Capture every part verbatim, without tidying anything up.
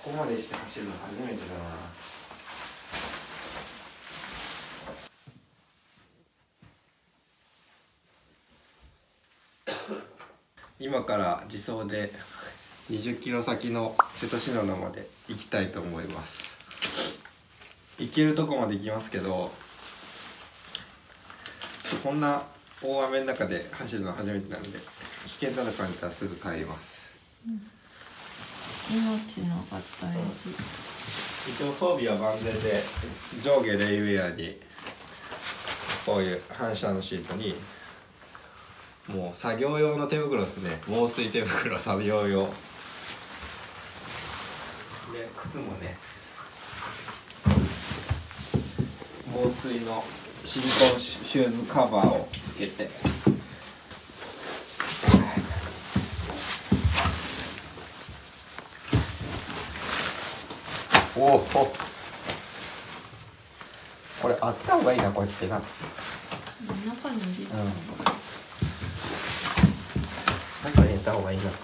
こまでして走るの初めてだな。今から自走でにじゅっキロ先の瀬戸信濃まで行きたいと思います。行けるとこまで行きますけど、こんな大雨の中で走るのは初めてなんで危険だと感じたらすぐ帰ります、 うん、命のが大事、うん、 一応装備は万全で、上下レイウェアにこういう反射のシートにもう作業用の手袋ですね。防水手袋、作業用で、靴もね防水のシリコンシューズカバーをつけて、おお、これあった方がいいな、こうやってな。 中に入れた、うん、 中に入れた方がいいな。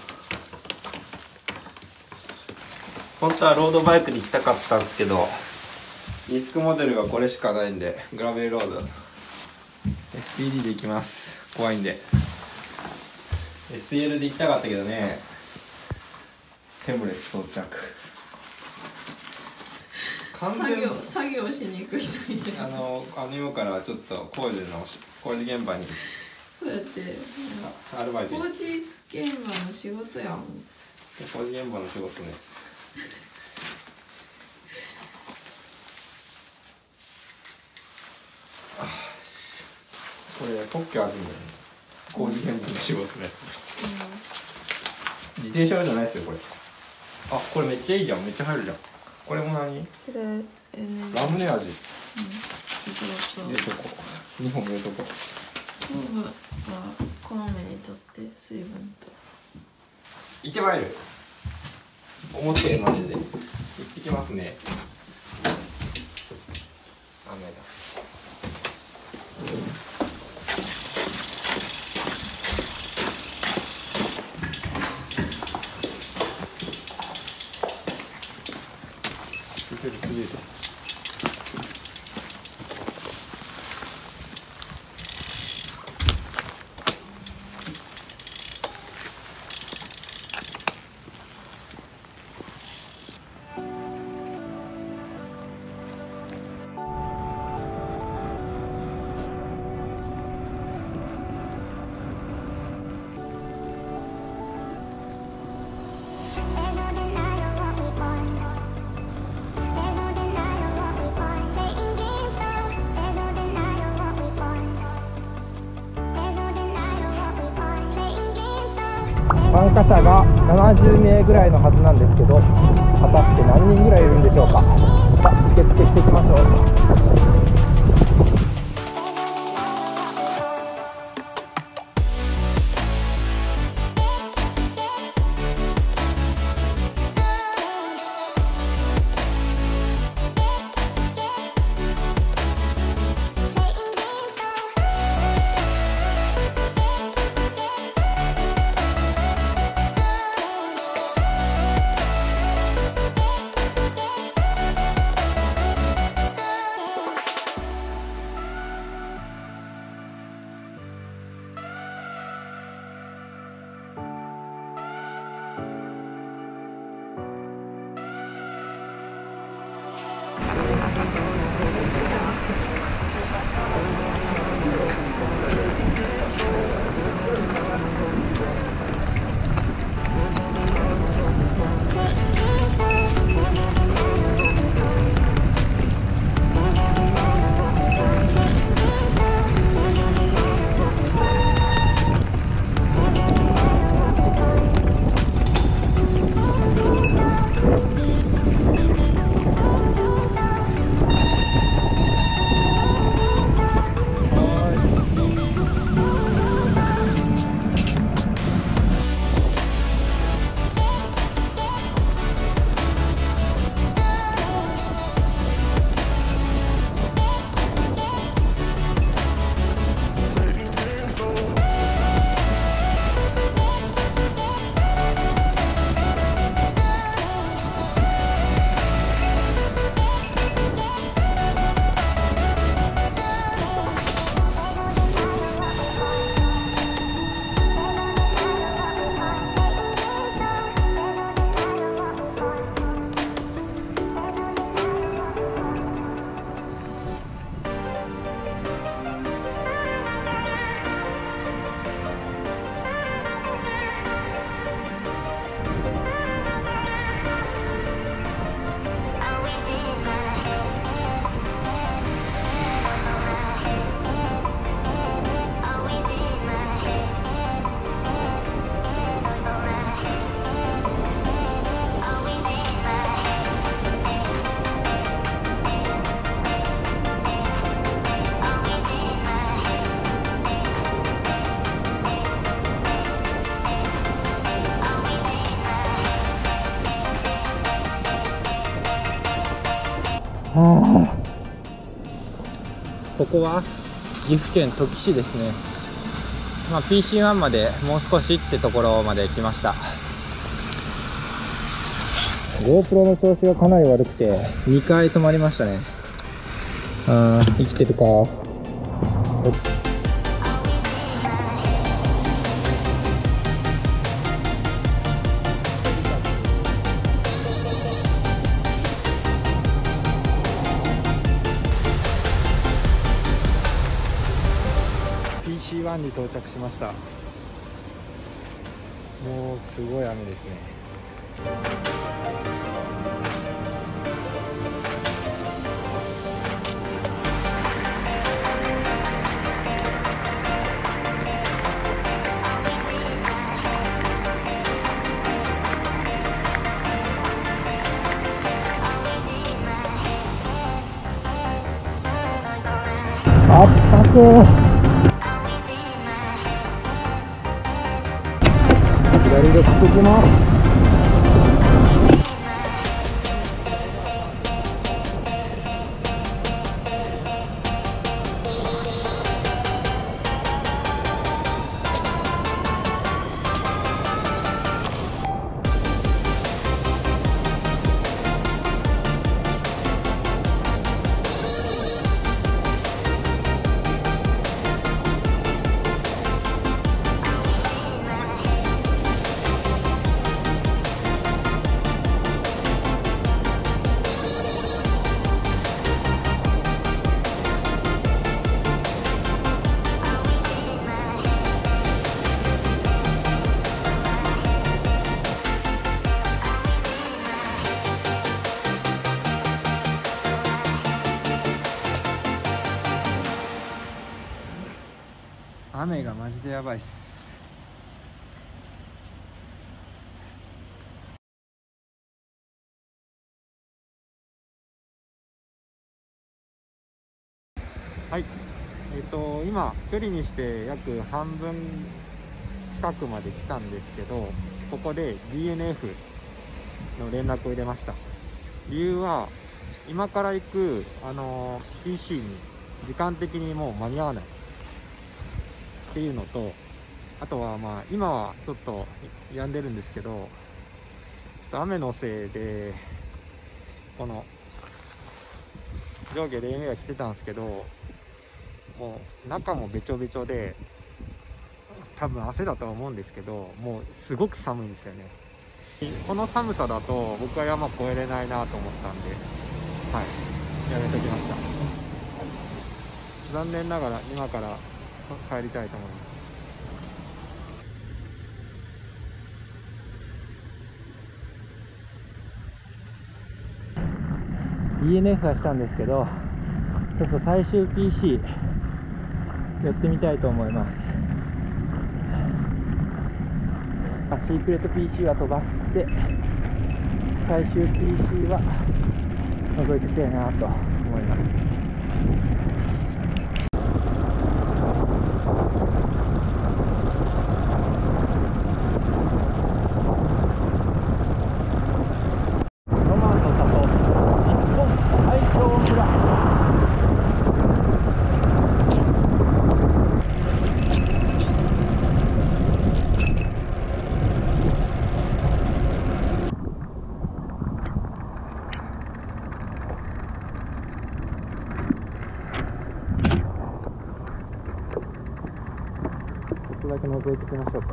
本当はロードバイクで行きたかったんですけど、リスクモデルがこれしかないんで、グラベルロード エスピーディー で行きます。怖いんで エスエル で行きたかったけどね、テムレス装着完全作業作業しに行く人みたいな。 あのあの今からちょっと工事の工事現場にそうやってアルバイト、 工事現場の仕事やん。 工事現場の仕事ねこれ特許あるんだよね、工事現場の仕事のやつ、うん、自転車用じゃないですよこれ。あ、これめっちゃいいじゃん、めっちゃ入るじゃん。これも何？これ、えー、 ラムネ味、うん、 入れとこう、にほん入れとこう。 糖分はこまめにとって水分と行ってまいる。思ってるマジで行ってきますね。雨だ。滑る滑る。 参加者がななじゅうめいぐらいのはずなんですけど、果たして何人ぐらいいるんでしょうか。さあ、受付していきましょう。 はあ、ここは岐阜県土岐市ですね。まあ、ピーシーワン までもう少しってところまで来ました。 GoPro の調子がかなり悪くてにかい止まりましたね。あー、生きてるか。ピーシーワン に到着しました。もうすごい雨ですね。あったく左で振ってきます。雨がマジでやばいっす。はい、えっと今距離にして約半分近くまで来たんですけど、ここで ディーエヌエフ の連絡を入れました。理由は今から行くあの ピーシー に時間的にもう間に合わないっていうのと、あとはまあ今はちょっと止んでるんですけど、ちょっと雨のせいでこの上下レインウェア着てたんですけど、もう中もべちょべちょで、多分汗だとは思うんですけど、もうすごく寒いんですよね。この寒さだと僕は山越えれないなと思ったんで、はい、やめときました。残念ながら今から帰りたいと思います。ディーエヌエフ はしたんですけど、ちょっと最終 ピーシー やってみたいと思います。シークレット ピーシー は飛ばして、最終 ピーシー は覗いていきたいなと思います。ちょっとだけ覗いていきましょうか。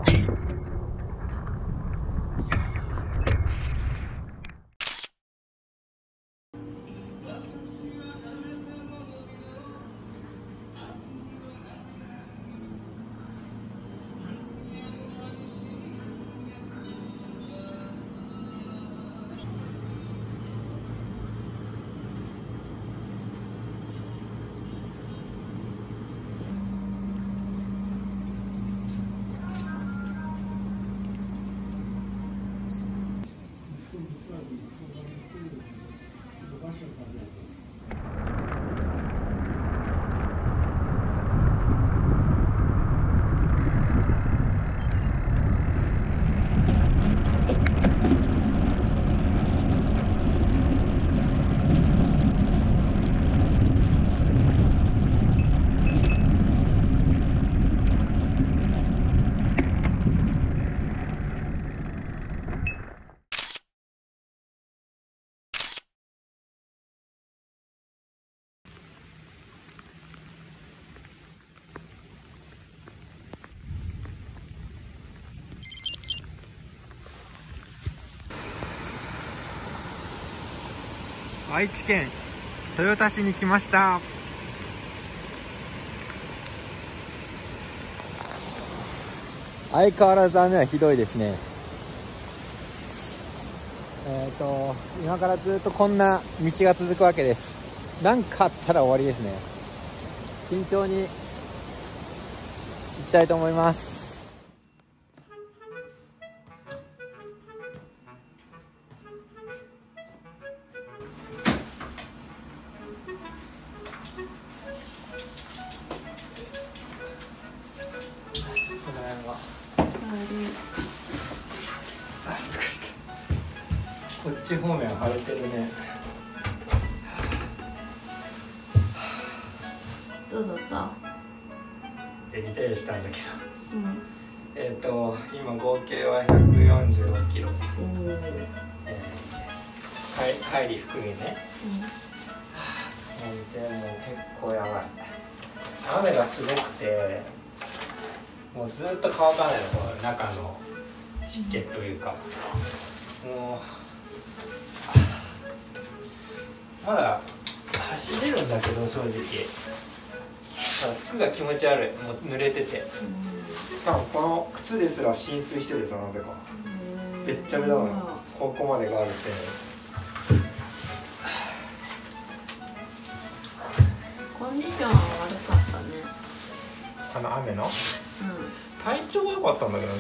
愛知県豊田市に来ました。相変わらず雨はひどいですね。えっと今からずっとこんな道が続くわけです。何かあったら終わりですね。慎重に行きたいと思います。こっち方面晴れてるね。 どうだった？ えリタイアしたんだけど、 うん、 えっと今合計はひゃくよんじゅうろっキロ、えー、帰り含めね、うん、でも結構やばい。雨がすごくてもうずっと乾かないの、この中の湿気というか、うん、もうまだ走れるんだけど正直服が気持ち悪い。もう濡れてて、しかもこの靴ですら浸水してるさ、なぜかべっちゃべちゃなの。ここまでガードしてる。 コンディションは悪かったね。 あの雨の、うん、 うん、 体調は良かったんだけどね。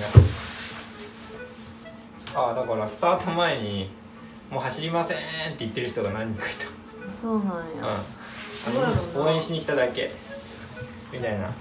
ああ、だからスタート前にもう走りませんって言ってる人が何人かいた。 そうなんや、 うん、すごい応援しに来ただけみたいな、うん、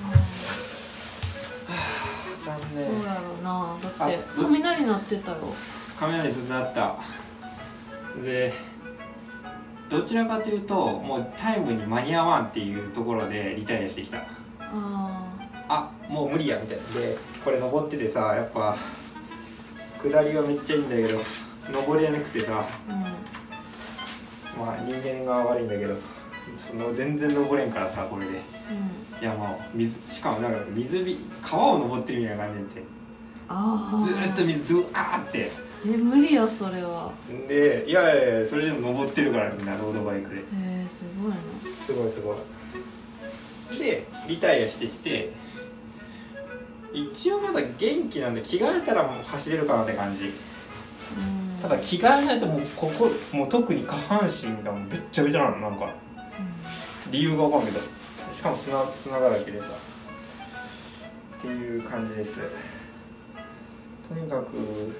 残念。 そうやろうな。だって雷鳴ってたよ。 雷ずっと鳴った。でどちらかというともうタイムに間に合わんっていうところでリタイアしてきた。ああもう無理やみたいな。でこれ登っててさ、やっぱ下りはめっちゃいいんだけど登れなくてさ、うん、まあ人間が悪いんだけどちょっと全然登れんからさ、これで、うん、いやもう水、しかもなんか水び川を登ってるみたいな感じで、あずーっと水ドゥワーってえ無理やそれは。でいやいやいやそれでも登ってるからみんなロードバイクで。へえすごいな。 すごいすごい。でリタイアしてきて一応まだ元気なんで着替えたらもう走れるかなって感じ。ただ着替えないともうここもう特に下半身がもうべっちゃべちゃなの。なんか、うん、理由が分かんないけど、しかも砂砂だらけでさっていう感じです。とにかく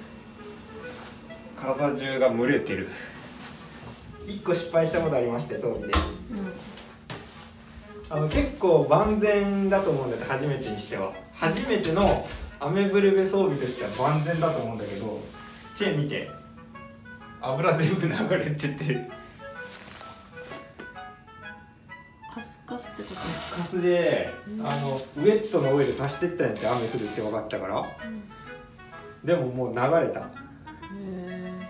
体中が蒸れてる。いっこ失敗したことありまして、装備で、うん、あの結構万全だと思うんだよね、初めてにしては。初めてのアメブルベ装備としては万全だと思うんだけど、チェーン見て、油全部流れててカスカスってこと？ カスカスで、うん、あのウェットの上で刺してったんやって、雨降るって分かったから、うん、でももう流れた。へー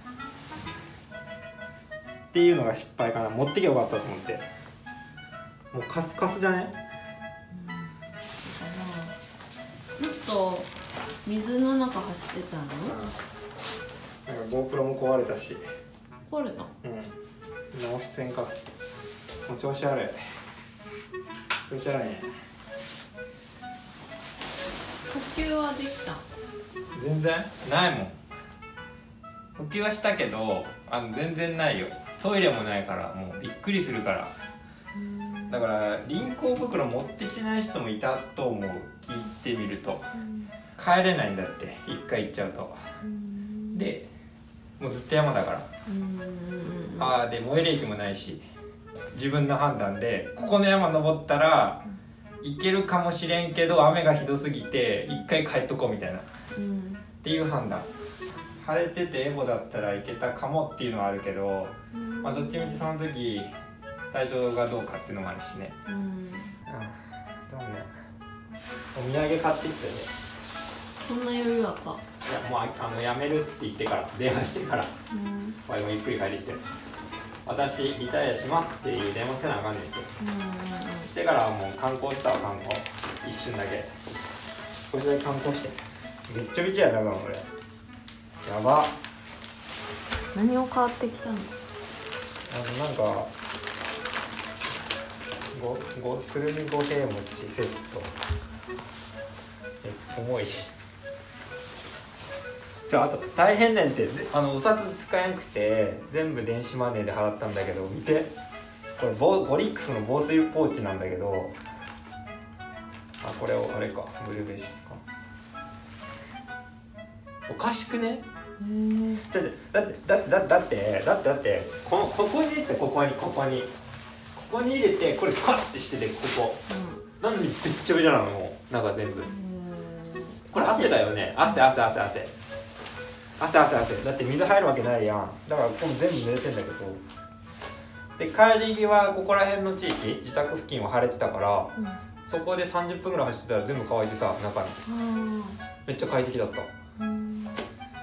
っていうのが失敗かな。持ってきゃよかったと思って。もうカスカスじゃね、 うん、ずっと水の中走ってたの？ なんか GoPro も壊れたし。 壊れた？ うん。直しせんか。もう調子悪い。調子悪いね。 呼吸はできた？ 全然ないもん。呼吸はしたけど、あの全然ないよ。トイレもないからもうびっくりするから。だから輪行袋持ってきてない人もいたと思う。聞いてみると。帰れないんだって、一回行っちゃうと。でもうずっと山だから、ああで最寄り駅もないし、自分の判断でここの山登ったら行けるかもしれんけど雨がひどすぎて一回帰っとこうみたいな、うん、っていう判断。晴れててエボだったらいけたかもっていうのはあるけど、うん、まあどっちみちその時体調がどうかっていうのもあるしね、うん、ああ残念。お土産買ってきてね。 そんな余裕あった？ いやもうあのやめるって言ってから電話してから、うん、わいもゆっくり帰ってきて、私リタイアしますっていう電話せなあかんねんって、うん、してからはもう観光したわ。観光一瞬だけこれで観光してめっちゃびちゃやだから俺やば。 何を変わってきたの？ あのなんかごごくるみ五平餅セットえ重い。じゃああと大変ねんって、あのお札使えんくて全部電子マネーで払ったんだけど、見てこれボボリックスの防水ポーチなんだけど、あこれをあれかブルーベーションかおかしくね。 へえ。 ちょだってだってだってだってだってだってこのここに入れてここにここにここに入れてこれカッてしててここ、うん、なんでびっちゃびちゃなのもう中全部。これ汗だよね。汗汗汗汗汗汗汗だって水入るわけないやん。だからここ全部濡れてんだけど、で帰り際ここら辺の地域自宅付近は晴れてたから、うん、そこでさんじゅっぷんぐらい走ってたら全部乾いてさ中に、うん、めっちゃ快適だった。うん、やっ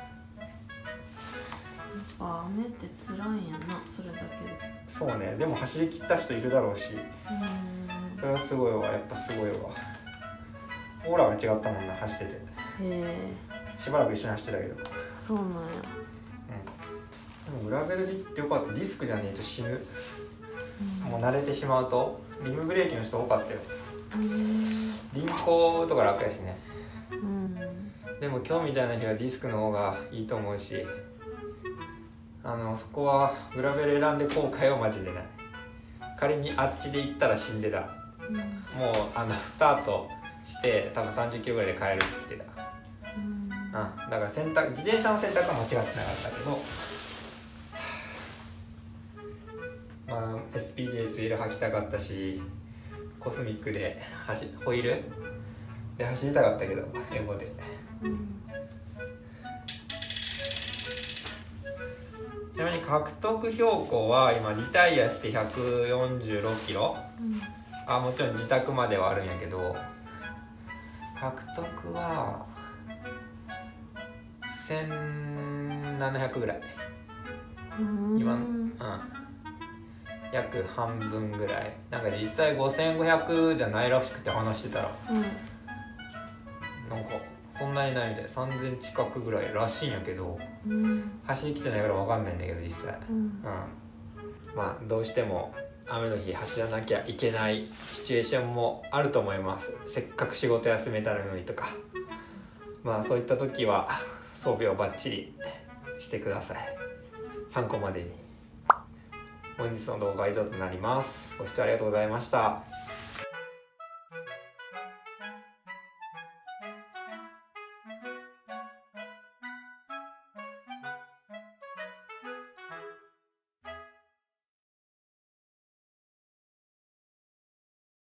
ぱ雨って辛いんやなそれだけで。 そうね。でも走り切った人いるだろうし、うん、それはすごいわ。やっぱすごいわ。オーラが違ったもんな走ってて。へえ。しばらく一緒に走ってたけど。 そうなんや。 うん。でもグラベルで行ってよかった。ディスクじゃねえと死ぬ。うん、もう慣れてしまうと。リムブレーキの人多かったよ。うん、輪行とか楽やしね。うん。でも今日みたいな日はディスクの方がいいと思うし、あのそこはグラベル選んで後悔はマジでない。仮にあっちで行ったら死んでた。うん、もうあのスタートして多分さんじゅっキロぐらいで帰るって言ってた。うん、だから選択自転車の選択は間違ってなかったけど、まあ エスピーディーエスエル 履きたかったし、コスミックで走ホイールで走りたかったけどエボで、うん、ちなみに獲得標高は今リタイアしてひゃくよんじゅうろっキロ、うん、あもちろん自宅まではあるんやけど、獲得はせんななひゃくぐらい、今、うん、約半分ぐらい。なんか実際ごせんごひゃくじゃないらしくて話してたら、うん、なんかそんなにないみたい。さんぜん近くぐらいらしいんやけど、うん、走りきてないから分かんないんだけど実際、うんうん、まあどうしても雨の日走らなきゃいけないシチュエーションもあると思います。せっかく仕事休めたのにとか、まあそういった時は装備をバッチリしてください。参考までに。本日の動画は以上となります。ご視聴ありがとうございました。